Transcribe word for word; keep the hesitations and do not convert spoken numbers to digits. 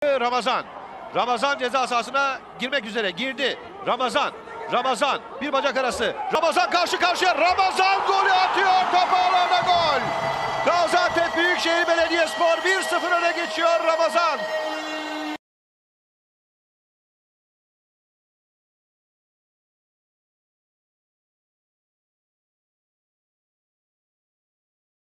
Ramazan. Ramazan ceza sahasına girmek üzere. Girdi. Ramazan. Ramazan. Bir bacak arası. Ramazan karşı karşıya. Ramazan golü atıyor. Top ağlarda gol. Gaziantep Büyükşehir Belediyespor bir sıfır öne geçiyor Ramazan.